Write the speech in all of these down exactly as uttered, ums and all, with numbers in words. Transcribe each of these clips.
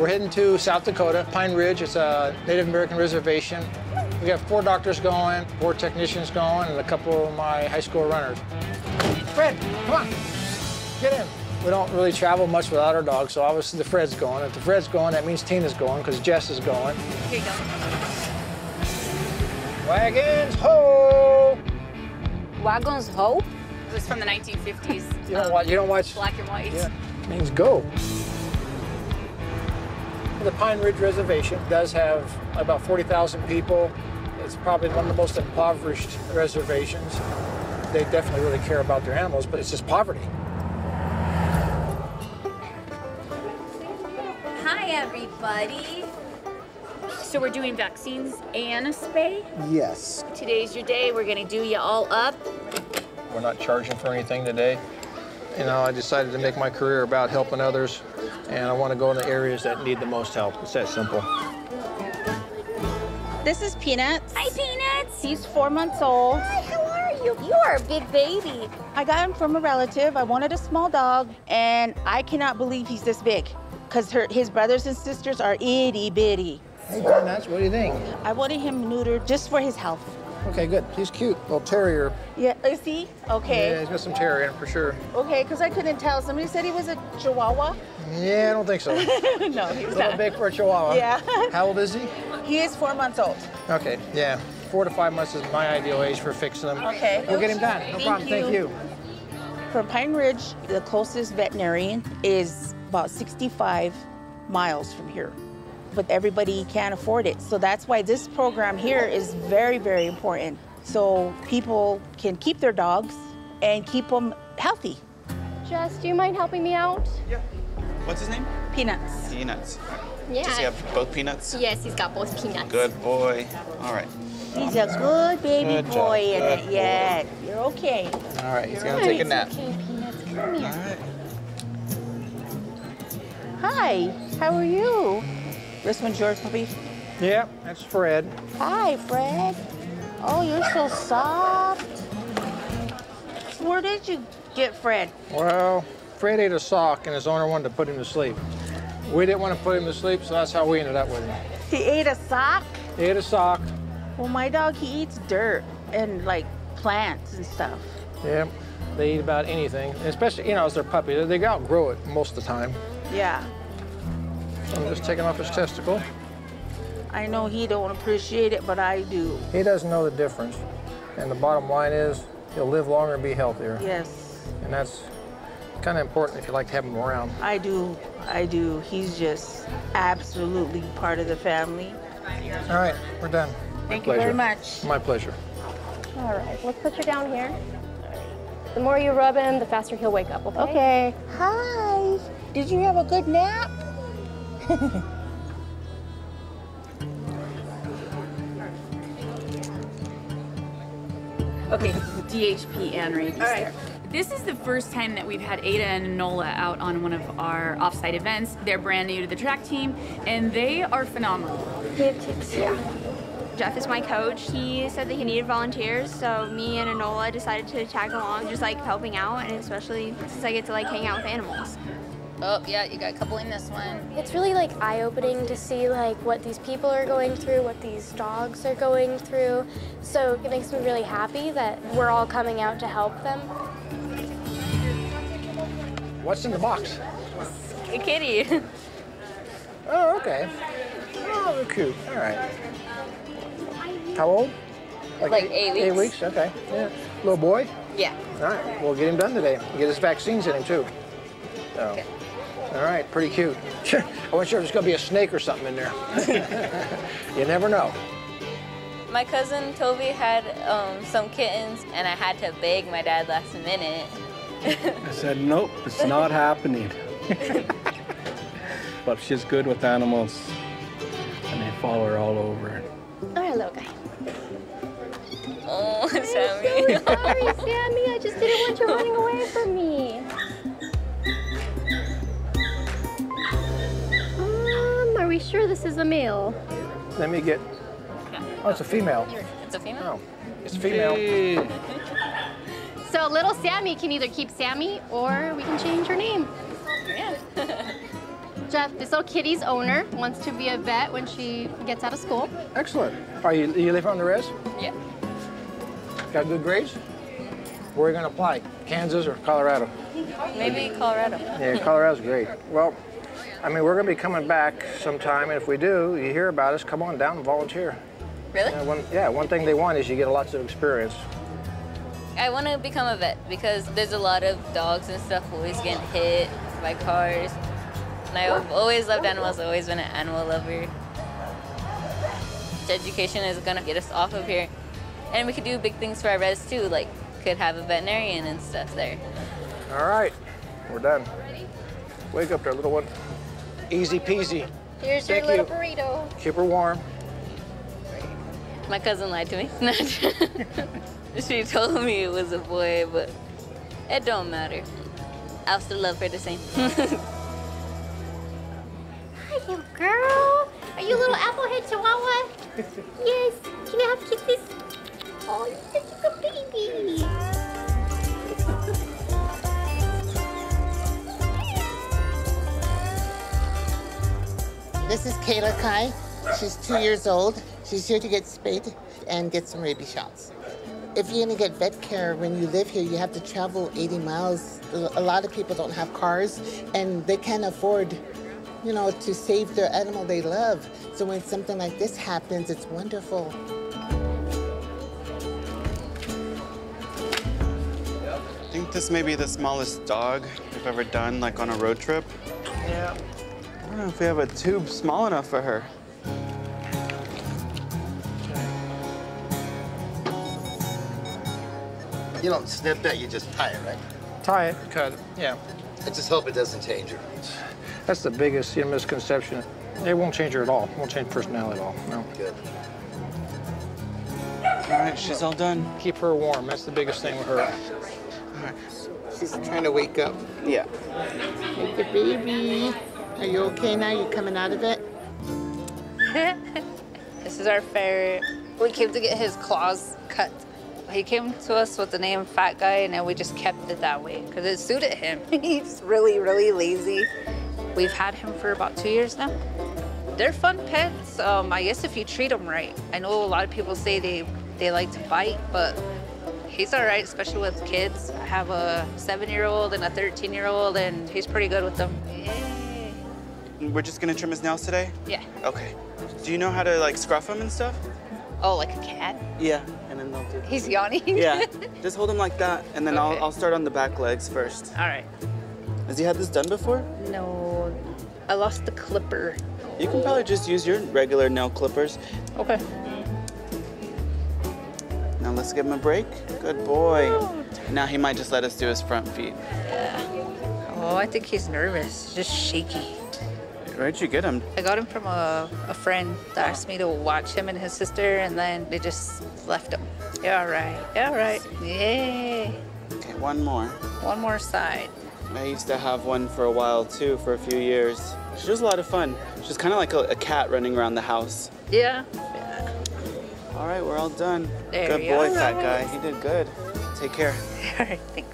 We're heading to South Dakota, Pine Ridge. It's a Native American Reservation. We got four doctors going, four technicians going, and a couple of my high school runners. Fred, come on, get in. We don't really travel much without our dogs, so obviously the Fred's going. If the Fred's going, that means Tina's going, because Jess is going. Here you go. Wagons ho! Wagons ho? It was from the nineteen fifties. You don't um, watch. You don't watch. Black and white. Yeah, it means go. The Pine Ridge Reservation does have about forty thousand people. It's probably one of the most impoverished reservations. They definitely really care about their animals, but it's just poverty. Hi, everybody. So we're doing vaccines and a spay? Yes. Today's your day. We're gonna do you all up. We're not charging for anything today. You know, I decided to make my career about helping others, and I want to go in the areas that need the most help. It's that simple. This is Peanuts. Hi, Peanuts. He's four months old. Hi, how are you? You are a big baby. I got him from a relative. I wanted a small dog, and I cannot believe he's this big, because his brothers and sisters are itty bitty. Hey, Peanuts, what do you think? I wanted him neutered just for his health. Okay, good. He's cute, little terrier. Yeah, is he? Okay. Yeah, he's got some terrier in him for sure. Okay, because I couldn't tell. Somebody said he was a Chihuahua. Yeah, I don't think so. No, he's a not. little big for a Chihuahua. Yeah. How old is he? He is four months old. Okay, yeah. Four to five months is my ideal age for fixing them. Okay. We'll get him done. No Thank problem. you. Thank you. From Pine Ridge, the closest veterinarian is about sixty-five miles from here. But everybody can't afford it. So that's why this program here is very, very important. So people can keep their dogs and keep them healthy. Jess, do you mind helping me out? Yeah. What's his name? Peanuts. Peanuts. Yeah. Does he have both Peanuts? Yes, he's got both peanuts. Good boy. All right. He's a good baby Good job. boy in Good it. Yeah, you're okay. All right, he's You're gonna take a It's nap. okay, Peanuts, come All here. right. Hi, how are you? This one's yours, puppy? Yeah, that's Fred. Hi, Fred. Oh, you're so soft. Where did you get Fred? Well, Fred ate a sock and his owner wanted to put him to sleep. We didn't want to put him to sleep, so that's how we ended up with him. He ate a sock? He ate a sock. Well, my dog, he eats dirt and like plants and stuff. Yeah, they eat about anything, especially, you know, as they're puppies. They outgrow it most of the time. Yeah. So I'm just taking off his testicle. I know he don't appreciate it, but I do. He doesn't know the difference. And the bottom line is, he'll live longer and be healthier. Yes. And that's kind of important if you like to have him around. I do. I do. He's just absolutely part of the family. All right, we're done. Thank My you very pleasure. much. My pleasure. All right, let's put you down here. The more you rub him, the faster he'll wake up, okay? Okay. Hi. Did you have a good nap? Okay, D H P and rabies All right. there. This is the first time that we've had Ada and Nola out on one of our off-site events. They're brand new to the track team, and they are phenomenal. We have tips, yeah. Jeff is my coach. He said that he needed volunteers, so me and Enola decided to tag along, just like helping out, and especially since I get to like hang out with animals. Oh, yeah, you got a couple in this one. It's really like eye-opening to see like what these people are going through, what these dogs are going through. So it makes me really happy that we're all coming out to help them. What's in the box? A kitty. Oh, okay. Oh, they're cute. All right. How old? Like eight weeks. Eight weeks, okay. Yeah. Little boy? Yeah. All right, we'll get him done today. Get his vaccines in him, too. So. Okay. All right, pretty cute. I wasn't sure if there's going to be a snake or something in there. You never know. My cousin Toby had um, some kittens, and I had to beg my dad last minute. I said, nope, it's not happening. But she's good with animals, and they follow her all over. All right, little guy. Oh, Sammy. I'm so sorry, Sammy. I just didn't want you running away from me. Um, are we sure this is a male? Let me get... Oh, it's a female. It's a female? Oh, it's a female. Hey. So little Sammy can either keep Sammy or we can change her name. Yeah. Jeff, this little kitty's owner wants to be a vet when she gets out of school. Excellent. Are you, you live on the res? Yeah. Got good grades? Where are you going to apply? Kansas or Colorado? Maybe Colorado. Yeah, Colorado's great. Well, I mean, we're going to be coming back sometime, and if we do, you hear about us, come on down and volunteer. Really? Yeah, one, yeah, one thing they want is you get lots of experience. I want to become a vet because there's a lot of dogs and stuff always getting hit by cars. And I've always loved animals, always been an animal lover. Education is going to get us off of here. And we could do big things for our res too, like could have a veterinarian and stuff there. All right, we're done. Wake up there, little one. Easy peasy. Here's Thank your little you. burrito. Keep her warm. My cousin lied to me. She told me it was a boy, but it don't matter. I'll still love her the same. Hi, little girl. Are you a little applehead chihuahua? Yes. Can I have kisses? Oh, you're such a baby. This is Kayla Kai. She's two years old. She's here to get spayed and get some rabies shots. If you're gonna get vet care when you live here, you have to travel eighty miles. A lot of people don't have cars and they can't afford, you know, to save their animal they love. So when something like this happens, it's wonderful. I think this may be the smallest dog we've ever done, like on a road trip. Yeah. I don't know if we have a tube small enough for her. You don't snip that, you just tie it, right? Tie it, cut it, yeah. I just hope it doesn't change her. That's the biggest you know, misconception. It won't change her at all. It won't change personality at all, no. Good. All right, she's all done. Keep her warm. That's the biggest thing with her. All right. She's trying to wake up. Yeah. Hey, the baby. Are you okay now? You coming out of it? This is our ferret. We came to get his claws cut. He came to us with the name Fat Guy, and then we just kept it that way because it suited him. He's really, really lazy. We've had him for about two years now. They're fun pets, um, I guess if you treat them right. I know a lot of people say they, they like to bite, but he's all right, especially with kids. I have a seven-year-old and a thirteen-year-old, and he's pretty good with them. Yay. We're just gonna trim his nails today? Yeah. Okay. Do you know how to like scruff him and stuff? Oh, like a cat? Yeah, and then they'll do. He's yawning? Yeah, just hold him like that, and then Okay. I'll, I'll start on the back legs first. All right. Has he had this done before? No, I lost the clipper. You can probably just use your regular nail clippers. Okay. Now let's give him a break. Good boy. Now he might just let us do his front feet. Yeah. Oh, I think he's nervous, just shaky. Where'd you get him? I got him from a, a friend that asked me to watch him and his sister, and then they just left him. Yeah, all right. Yeah, all right. Yay. Okay, one more. One more side. I used to have one for a while too, for a few years. She was a lot of fun. She was kind of like a, a cat running around the house. Yeah. Yeah. All right, we're all done. There good you boy, are. fat guy. He did good. Take care. All right, thanks.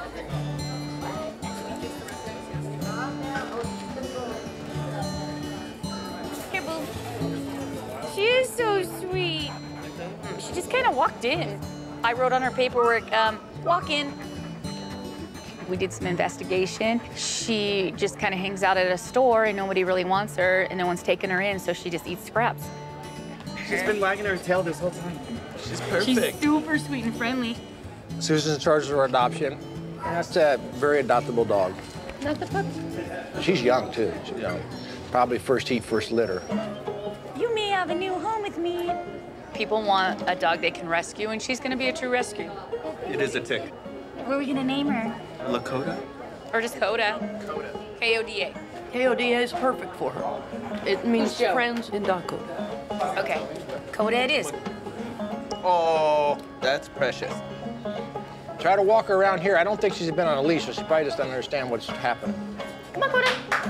Here, boo. She is so sweet. She just kind of walked in. I wrote on her paperwork, um, walk in. We did some investigation. She just kind of hangs out at a store and nobody really wants her and no one's taking her in, so she just eats scraps. She's been wagging her tail this whole time. She's perfect. She's super sweet and friendly. Susan's in charge of her adoption. And that's a very adoptable dog. Not the puppy. She's young, too. She, you know, probably first heat, first litter. You may have a new home with me. People want a dog they can rescue, and she's gonna be a true rescue. It is a tick. What are we gonna name her? Lakota? Or just Coda? K O D A. K O D A is perfect for her. It means Joe? friends in Dakota. Okay, Coda it is. Oh, that's precious. Try to walk her around here. I don't think she's been on a leash, so she probably just doesn't understand what's happening. Come on, Coda.